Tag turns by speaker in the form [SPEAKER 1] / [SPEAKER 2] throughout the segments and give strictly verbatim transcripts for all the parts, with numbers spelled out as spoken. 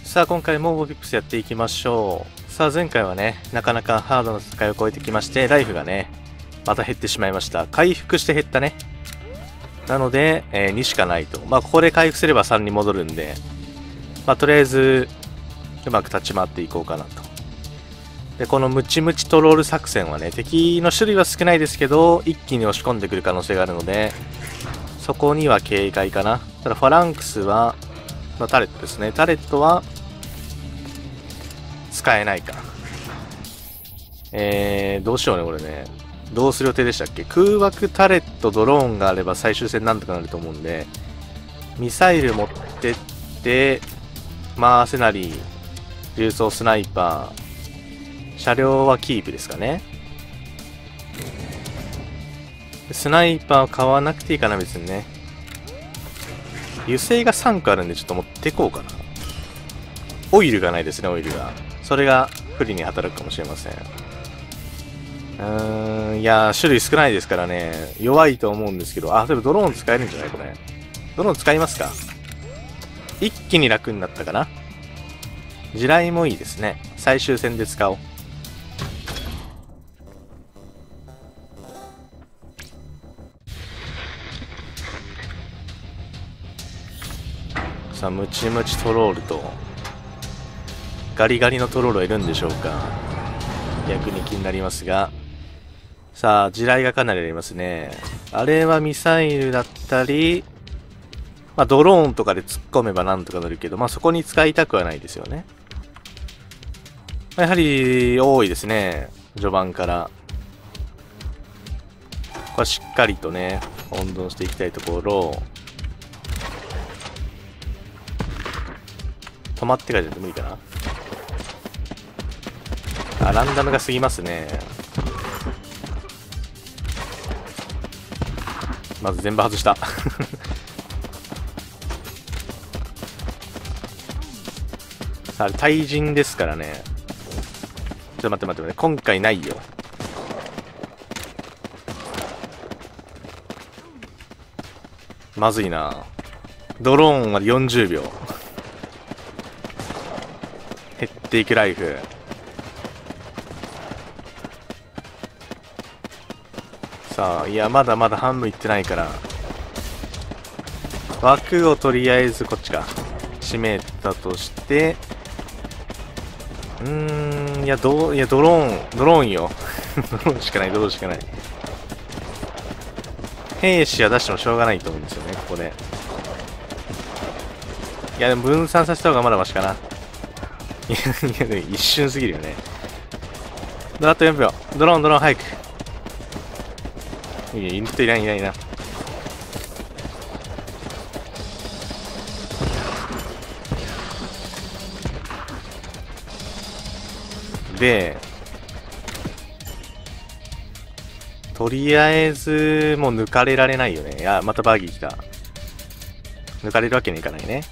[SPEAKER 1] さあ今回もモビップスやっていきましょう。さあ前回はね、なかなかハードな戦いを超えてきまして、ライフがね、また減ってしまいました。回復して減ったね。なので、えー、にしかないと。まあここで回復すればさんに戻るんで、まあとりあえず、うまく立ち回っていこうかなと。で、このムチムチトロール作戦はね、敵の種類は少ないですけど、一気に押し込んでくる可能性があるので、そこには警戒かな。ただファランクスは、のタレットですね。タレットは、使えないか。えー、どうしようね、これね。どうする予定でしたっけ？空爆タレット、ドローンがあれば最終戦なんとかなると思うんで、ミサイル持ってって、まあ、セナリー、重装スナイパー、車両はキープですかね。スナイパー買わなくていいかな、別にね。油性がさんこあるんでちょっと持ってこうかな。オイルがないですね、オイルが。それが不利に働くかもしれません。うーん、いやー、種類少ないですからね。弱いと思うんですけど、あ、でもドローン使えるんじゃないこれ。ドローン使いますか？一気に楽になったかな。地雷もいいですね。最終戦で使おう。さあ、ムチムチトロールと、ガリガリのトロールはいるんでしょうか。逆に気になりますが。さあ、地雷がかなりありますね。あれはミサイルだったり、まあ、ドローンとかで突っ込めばなんとかなるけど、まあ、そこに使いたくはないですよね。やはり、多いですね。序盤から。ここはしっかりとね、温存していきたいところ。止まってからじゃ無理かな。あ、ランダムが過ぎますね。まず全部外した。さあ、対人ですからね。ちょっと待って待って待って、今回ないよ。まずいな。ドローンはよんじゅうびょう。減っていくライフ。さあ、いや、まだまだ半分いってないから。枠をとりあえずこっちか。閉めたとして、うーん、いや、どう、いや、ドローン、ドローンよ。ドローンしかない、ドローンしかない。兵士は出してもしょうがないと思うんですよね、ここで。いや、でも分散させた方がまだマシかな。いや、いや、でも一瞬すぎるよね。あとよんびょう。ドローン、ドローン、早く。いや、インプットいらん、いらん、いらん。で、とりあえず、もう抜かれられないよね。いや、またバーギー来た。抜かれるわけにいかないね。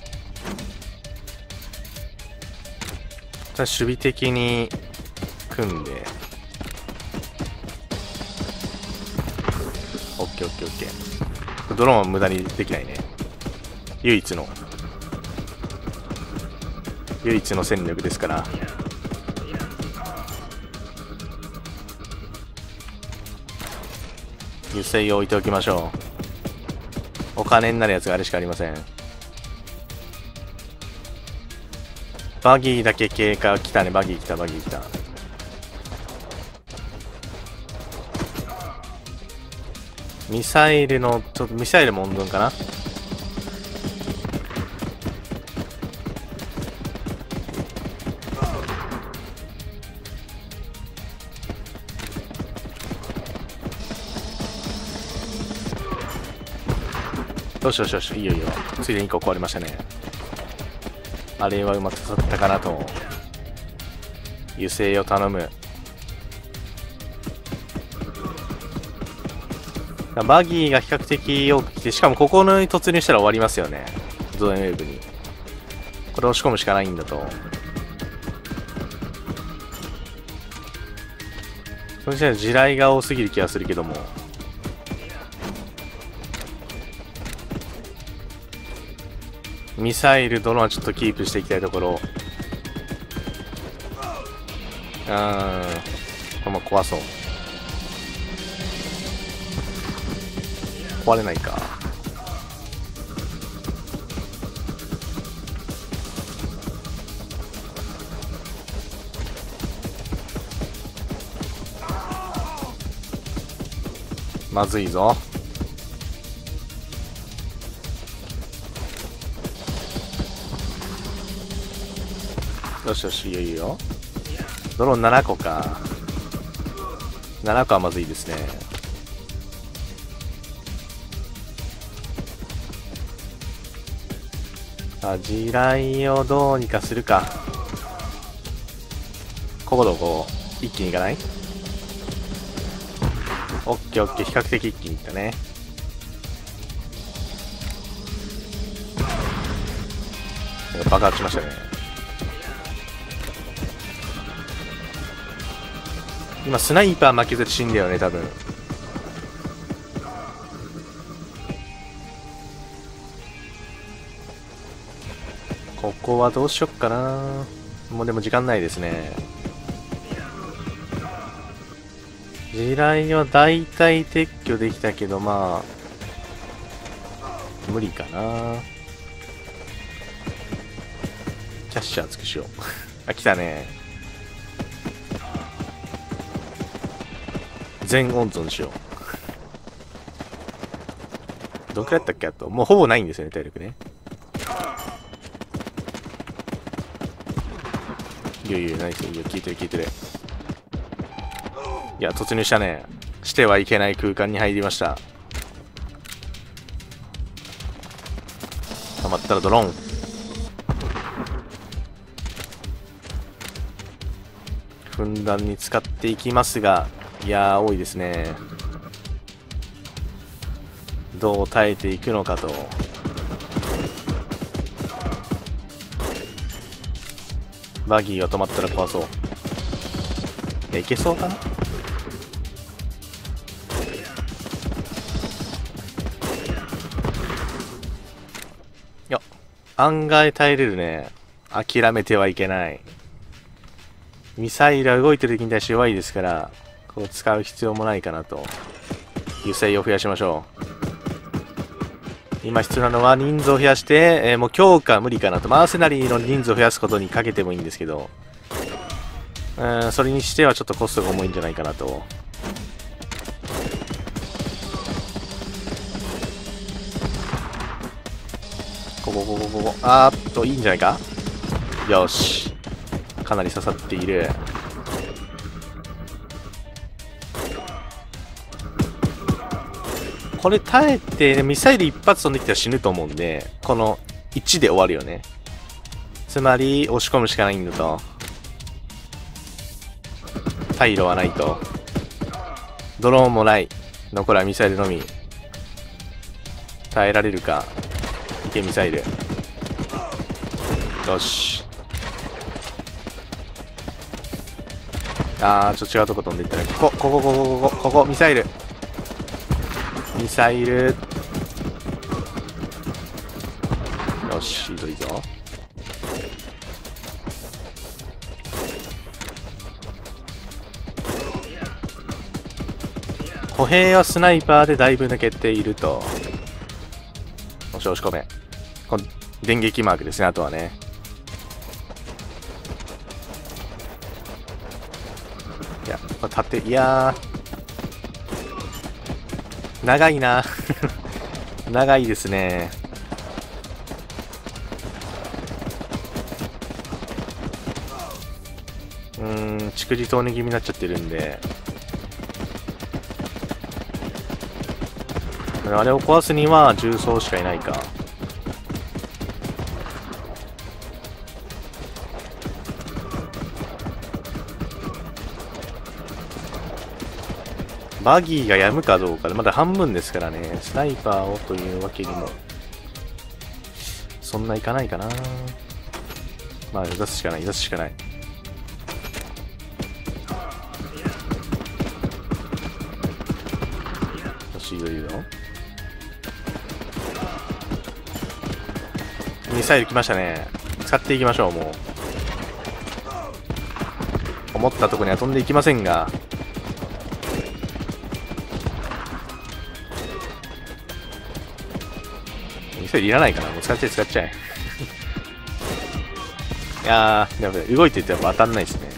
[SPEAKER 1] 守備的に組んで。オッケーオッケーオッケー。ドローンは無駄にできないね。唯一の。唯一の戦力ですから。油性を置いておきましょう。お金になるやつがあれしかありません。バギーだけ経過来たね。バギー来た、バギー来た。ミサイルの、ちょっとミサイルも温存かな。よしよしよし、いいよいいよ。ついでにいっこ壊れましたね。あれはうまく刺さったかなと。油性を頼む。バギーが比較的多く来て、しかもここに突入したら終わりますよね。ゾーンウェーブに。これ押し込むしかないんだと。そしたら地雷が多すぎる気がするけども。 ミサイルドローンはちょっとキープしていきたいところ。うーん、これも壊そう。壊れないか。まずいぞ。よしよし、いいよいいよ。ドローンななこか。ななこはまずいですね。さあ、地雷をどうにかするか。ここどこ一気にいかない？オッケーオッケー、比較的一気にいったね。爆発しましたね。今スナイパー負けず死んだよね、多分。ここはどうしよっかな。もうでも時間ないですね。地雷は大体撤去できたけど、まあ無理かな。キャッシャーつくしよう。あ、来たね。全温存しよう。どんくらいやったっけ？あともうほぼないんですよね、体力ね。いやいや、ナイス。いや、聞いてる聞いてる。いや、突入したね。してはいけない空間に入りました。溜まったらドローン。ふんだんに使っていきますが、いやー、多いですね。どう耐えていくのかと。バギーが止まったら怖そう。いや、いけそうかな。いや、案外耐えれるね。諦めてはいけない。ミサイルは動いてる時に対して弱いですから、こう使う必要もないかなと。油性を増やしましょう。今必要なのは人数を増やして、えー、もう強化無理かなと。マーセナリーの人数を増やすことにかけてもいいんですけど、うん、それにしてはちょっとコストが重いんじゃないかなと。ここ、ここ、ここ。あーっと、いいんじゃないか。よし。かなり刺さっている。これ耐えて、ミサイル一発飛んできたら死ぬと思うんで、このいちで終わるよね。つまり、押し込むしかないんだと。退路はないと。ドローンもない。残るはミサイルのみ。耐えられるか。いけ、ミサイル。よし。あー、ちょっと違うとこ飛んでいったね。ここ、ここ、ここ、ここ、ここ、ミサイル。ミサイル。よし、いいぞいいぞ。歩兵はスナイパーでだいぶ抜けていると。押し押し込め。この電撃マークですね、あとはね。いや、これ縦、いやー。長いな。長いですね。うーん、蓄字投入気味になっちゃってるんで。あれを壊すには重装しかいないか。バギーがやむかどうかでまだ半分ですからね。スナイパーをというわけにもそんないかないかな。まあ出すしかない出すしかない。よし、いいぞいいぞ。 ミサイル来ましたね。使っていきましょう。もう思ったところには飛んでいきませんが、ミサイルいらないかな。もう使っちゃえ使っちゃえいやー、でも動いててやっぱ当たんないですね。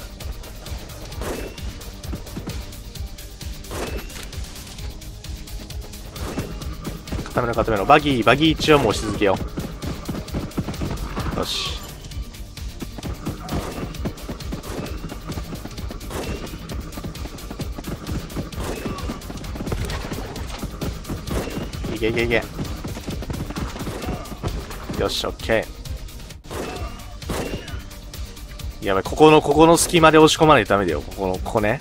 [SPEAKER 1] 固めろ固めろ。バギーバギー一応もう押し続けよう。よし、いけいけいけ。よし、オッケー。やばい、ここのここの隙間で押し込まないとダメだよ。ここのここね、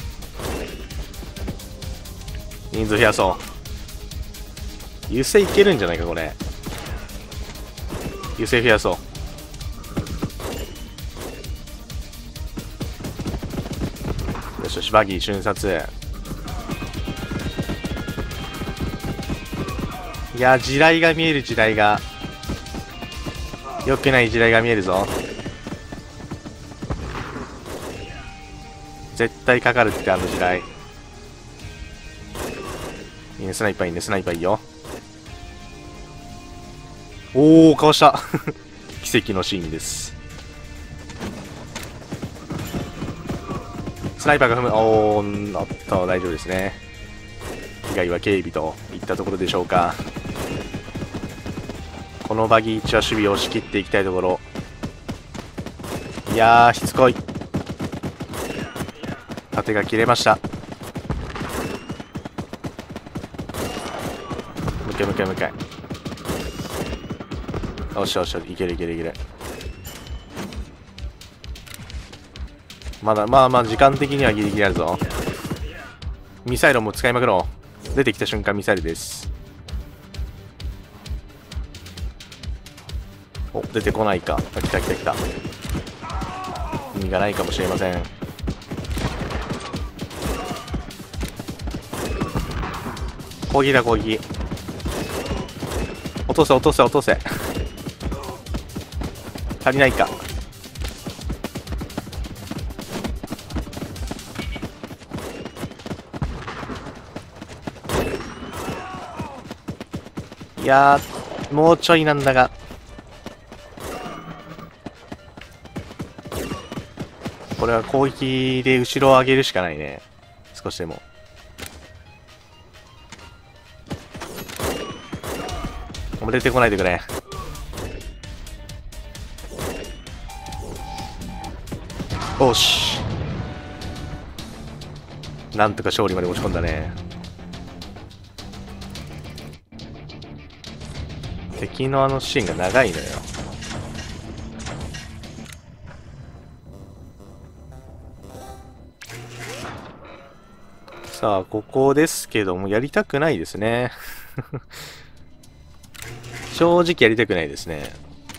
[SPEAKER 1] 人数増やそう。優勢いけるんじゃないかこれ。優勢増やそう。よしよし、バギー瞬殺。いや、地雷が見える。地雷が良くない地雷が見えるぞ。絶対かかるって、あの地雷。いいね、スナイパーいいね、スナイパーいいよ。おお、かわした奇跡のシーンです。スナイパーが踏む。おー、あった、大丈夫ですね。被害は警備といったところでしょうか。このバギーいちは守備を押し切っていきたいところ。いやー、しつこい。盾が切れました。向け向け向け。よしよしよし、いけるいけるいける。まだまあまあ時間的にはギリギリあるぞ。ミサイルも使いまくろう。出てきた瞬間ミサイルです。お、出てこないか。あ、来た来た来た。意味がないかもしれません。攻撃だ攻撃。落とせ落とせ落とせ。足りないか。いやー、もうちょいなんだが。これは攻撃で後ろを上げるしかないね。少しでも。もう出てこないでくれ。よし。なんとか勝利まで持ち込んだね。敵のあのシーンが長いのよ。さあ、ここですけども、やりたくないですね。正直やりたくないですね。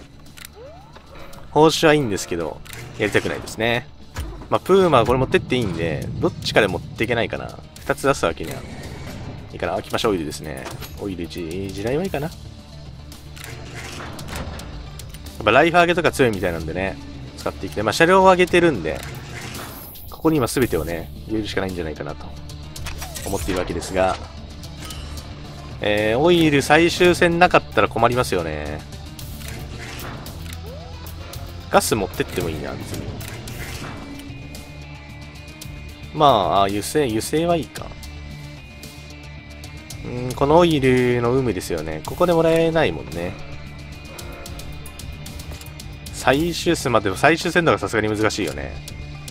[SPEAKER 1] 報酬はいいんですけど、やりたくないですね。まあ、プーマはこれ持ってっていいんで、どっちかで持っていけないかな。二つ出すわけには。いいかな。あ、来ました、オイルですね。オイル、地雷はいいかな。やっぱライフ上げとか強いみたいなんでね、使っていきたい。まあ、車両を上げてるんで、ここに今全てをね、入れるしかないんじゃないかなと思っているわけですが、えー、オイル最終戦なかったら困りますよね。ガス持ってってもいいな、別に。まあ、あ、油性、油性はいいか。うん、このオイルの有無ですよね。ここでもらえないもんね。最終戦まで、最終戦の方がさすがに難しいよね。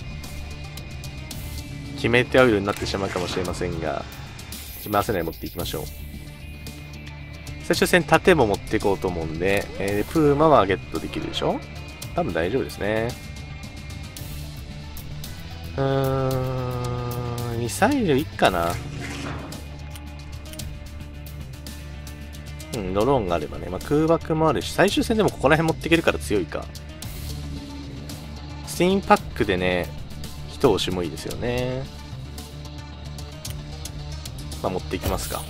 [SPEAKER 1] 決め手オイルになってしまうかもしれませんが、自分アセナル持っていきましょう。最終戦盾も持っていこうと思うんで、えー、プーマはゲットできるでしょ。多分大丈夫ですね。うーん、ミサイルいっかな。うん、ドローンがあればね。まあ、空爆もあるし、最終戦でもここら辺持っていけるから強いか。スティーンパックでね、一押しもいいですよね。まあ、持っていきますか。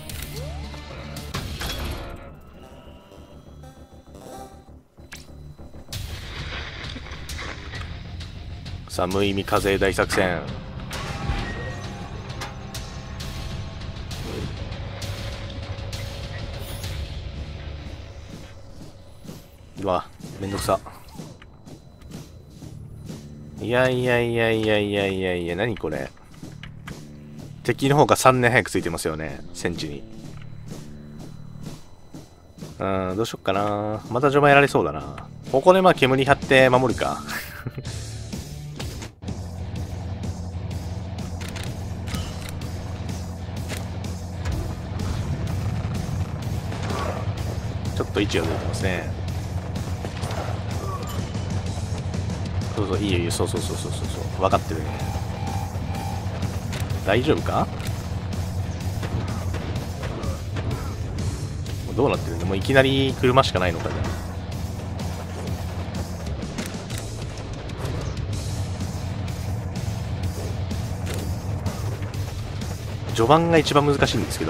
[SPEAKER 1] さあ無意味課税大作戦。うわめんどくさ。いやいやいやいやいやいやいや、何これ。敵の方がさんねん早くついてますよね、戦地に。うーん、どうしよっかな。また序盤やられそうだな。ここでまあ煙張って守るか。ちょっと位置がずれてますね。そうそう、いいよいいよ、そうそうそうそうそうそう、分かってるね。大丈夫か？どうなってるんだ？もういきなり車しかないのかじゃあ。序盤が一番難しいんですけど。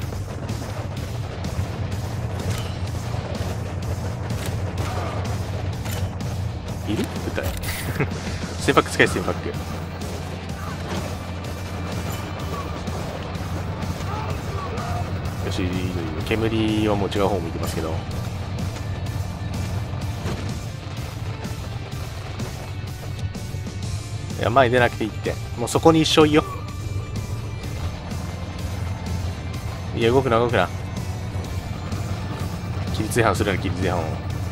[SPEAKER 1] いる？歌い。船舶使い船舶。よし、煙はもう違う方向いてますけど。いや、前に出なくていいって。もうそこに一生いいよ。いや、動くな、動くな。規律違反するな、規律違反を。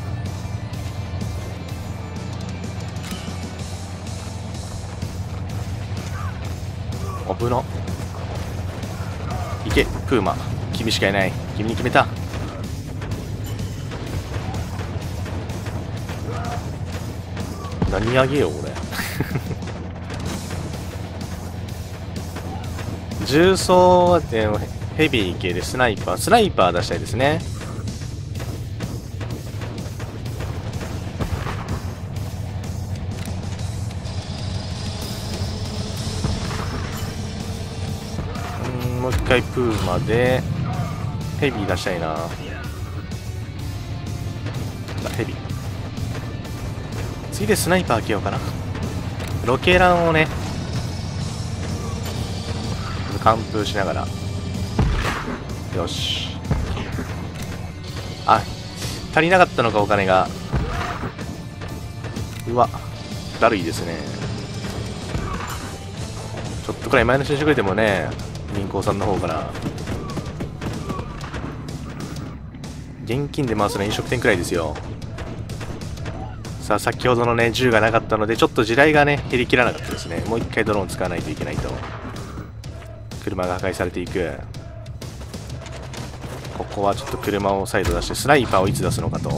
[SPEAKER 1] 危な。いけ、プーマ。君しかいない。君に決めた。何あげよう、俺。重装はでもヘビー系でスナイパー。スナイパー出したいですね。うん、もう一回プーマでヘビー出したいな。ヘビー。次でスナイパー開けようかな。ロケランをね、完封しながら。よし。あ、足りなかったのか、お金が。うわ、だるいですね。ちょっとくらいマイナスにしてくれてもね、銀行さんの方から。現金で回すのは飲食店くらいですよ。さあ、先ほどのね、銃がなかったので、ちょっと地雷がね、減りきらなかったですね。もう一回ドローン使わないといけないと。車が破壊されていく。ここはちょっと車を再度出して、スナイパーをいつ出すのかと。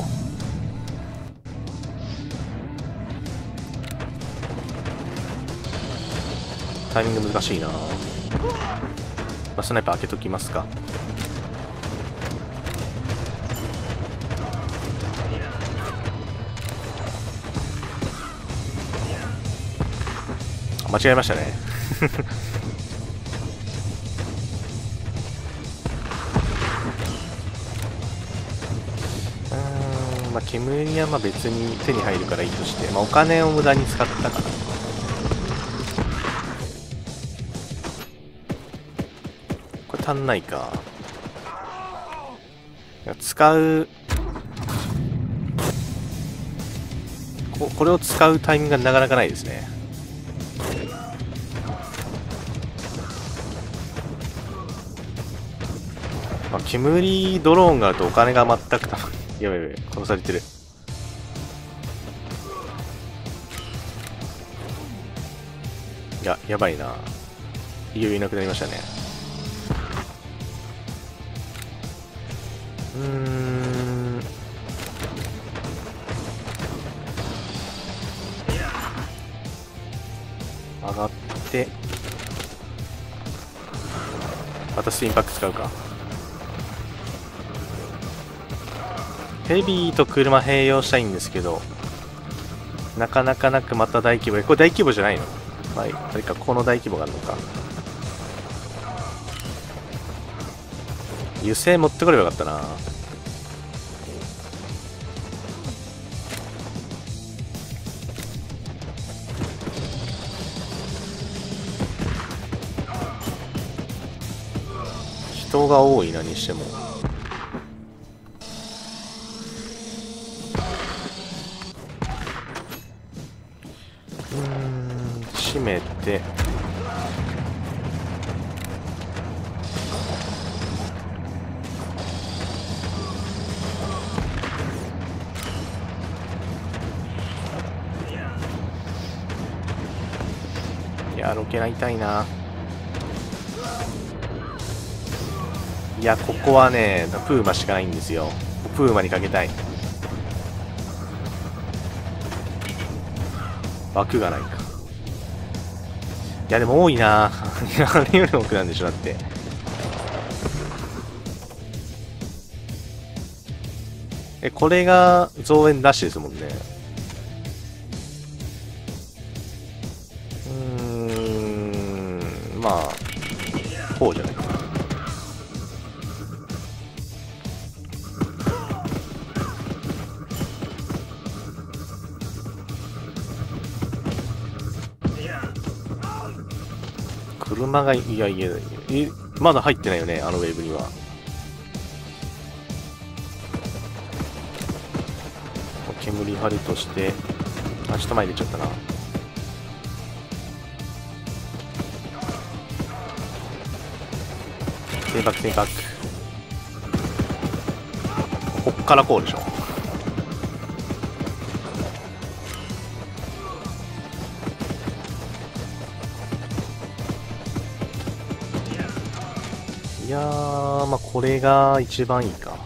[SPEAKER 1] タイミング難しいな。まあ、スナイパー開けときますか。間違えましたね。うーん、まあ煙はまあ別に手に入るからいいとして、まあ、お金を無駄に使ったかな。これ足んないか。使うここれを使うタイミングがなかなかないですね。まあ、煙ドローンがあるとお金が全くやばいやばい、殺されてる。いや、やばいな。いよいよいなくなりましたね。うーん。上がって、またスインパック使うか。ヘビーと車併用したいんですけど、なかなかなくまた大規模。これ大規模じゃないの？はい、あれか、この大規模があるのか。油性持ってこればよかったな。 人が多いなにしても。うーん、閉めて。いや、ロケラン痛いな。いや、ここはね、プーマしかないんですよ。プーマにかけたい。枠がないか。いや、でも多いな。あれより多くなんでしょ、だって。え、これが増援なしですもんね。うーん、まあ、こうじゃないかな。車が、いやいや、え、まだ入ってないよね、あのウェーブには。煙張るとして、あ、ちょっと前出ちゃったな。テイバック、テイバック。こっからこうでしょ。いやー、まあこれが一番いいか。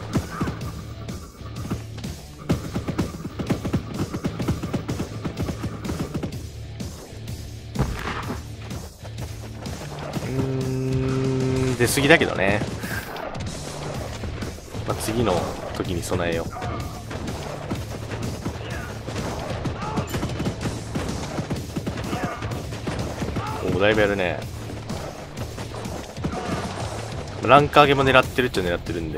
[SPEAKER 1] うーん、出過ぎだけどね。まあ次の時に備えよう。お、だいぶやるね。ランク上げも狙ってるっちゃ狙ってるんで、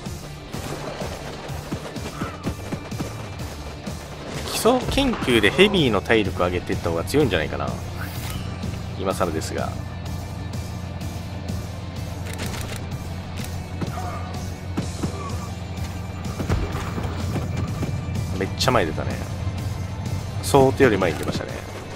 [SPEAKER 1] 基礎研究でヘビーの体力上げていった方が強いんじゃないかな。今更ですが。めっちゃ前出たね。想定より前に出ましたね。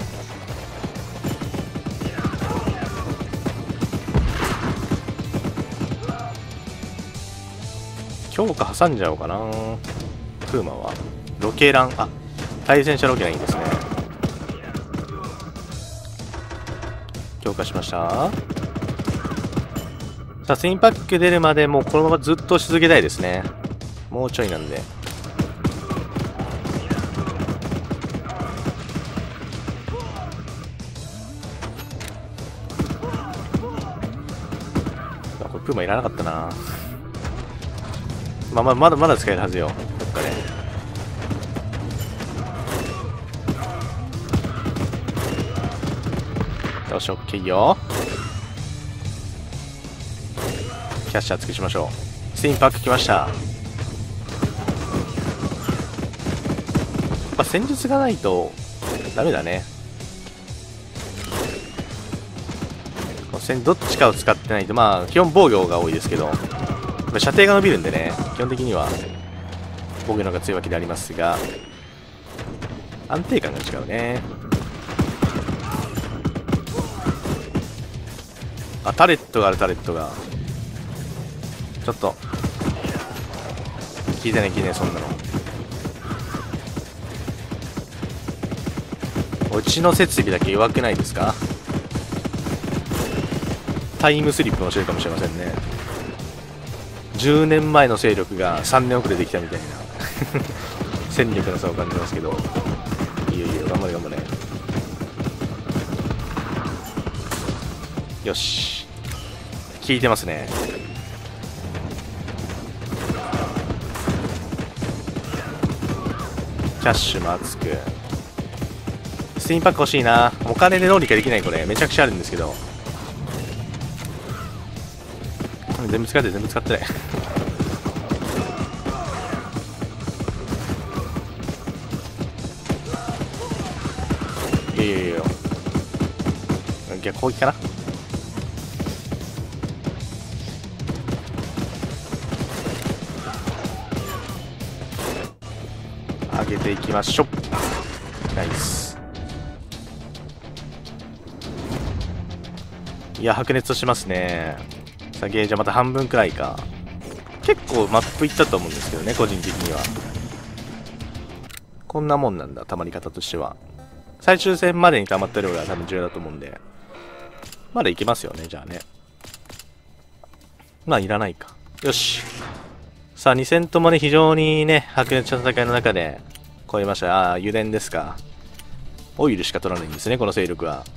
[SPEAKER 1] 強化挟んじゃおうかな。プーマはロケラン、あ、対戦車ロケランいいですね。強化しました。さあツインパック出るまでもうこのままずっとし続けたいですね。もうちょいなんで。あ、これプーマいらなかったな。まあ、まあ、まだまだ使えるはずよ。どっかで。よし、オッケーよ。キャッシャー尽くしましょう。ステインパック来ました。やっぱ戦術がないとダメだね。どっちかを使ってないと、まあ基本防御が多いですけど、射程が伸びるんでね、基本的には防御の方が強いわけでありますが、安定感が違うね。あ、タレットがある、タレットが。ちょっと、聞いてね、聞いてね、そんなの。うちの設備だけ弱くないですか？タイムスリップもしてるかもしれませんね。じゅうねんまえの勢力がさんねん遅れてきたみたいな戦力の差を感じますけど、いいよいいよ、頑張れ頑張れ。よし、効いてますね。キャッシュも熱く。スティンパック欲しいな。お金でどうにかできない。これめちゃくちゃあるんですけど、全部使って全部使ってないいやいやいや、逆攻撃かな。 げていきましょう。ナイス。いや、白熱しますね。さあ、ゲージはまた半分くらいか。結構マップいったと思うんですけどね、個人的には。こんなもんなんだ、溜まり方としては。最終戦までに溜まった量が多分重要だと思うんで。まだいけますよね、じゃあね。まあ、いらないか。よし。さあ、に戦ともね、非常にね、白熱した戦いの中で、超えました。ああ、油田ですか。オイルしか取らないんですね、この勢力は。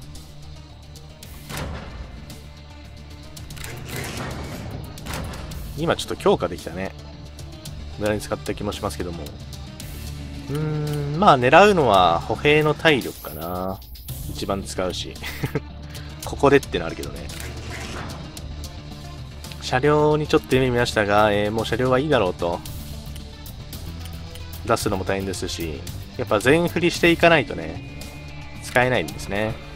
[SPEAKER 1] 今ちょっと強化できたね。無駄に使った気もしますけども。うーん、まあ狙うのは歩兵の体力かな。一番使うし。ここでってのあるけどね。車両にちょっと夢見ましたが、えー、もう車両はいいだろうと。出すのも大変ですし、やっぱ全振りしていかないとね、使えないんですね。